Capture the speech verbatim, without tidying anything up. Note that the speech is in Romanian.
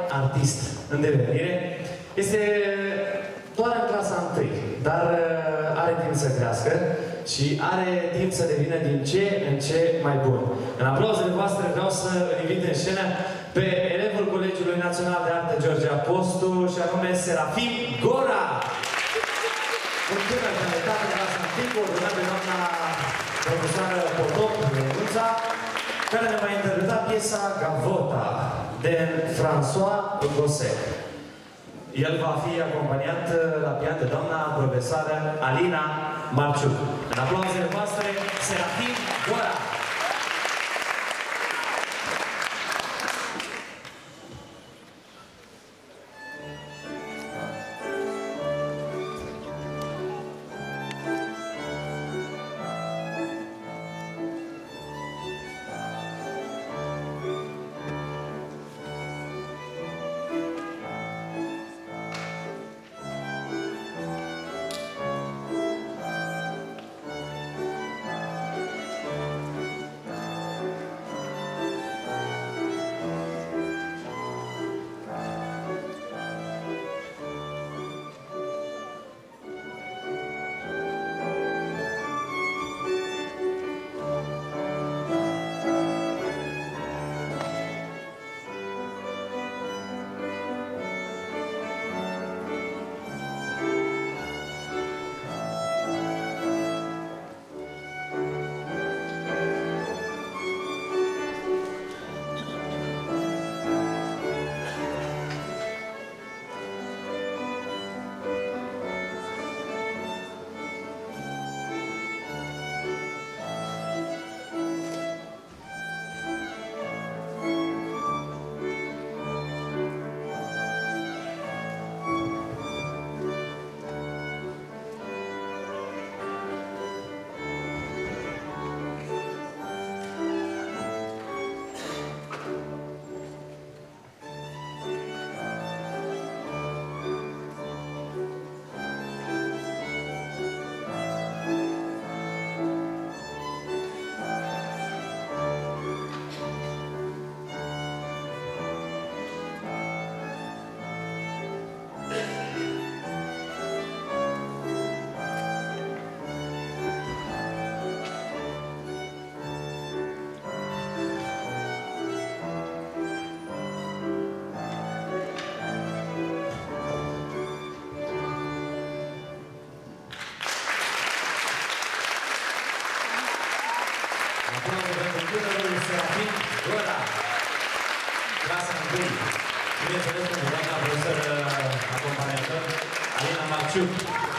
artist în devenire. Este doar în clasa întâi, dar are timp să crească și are timp să devină din ce în ce mai bun. În aplauzele voastre vreau să îl invit în scenă pe elevul Colegiului Național de Artă George Apostu, și anume Serafim Gora. Un tânăr talentat în clasa întâi, coordonat de doamna profesoară Potop Lenuța, care ne va interpreta piesa Gavota de François Gosset. El va fi acompaniat la pian de doamna profesoară Alina Marciuc. În aplauzele voastre, Serafim Gora! Serafim Gora, clasa întâi. Bineînțeles, cu doamna profesoră acompaniator, Alina Marciuc.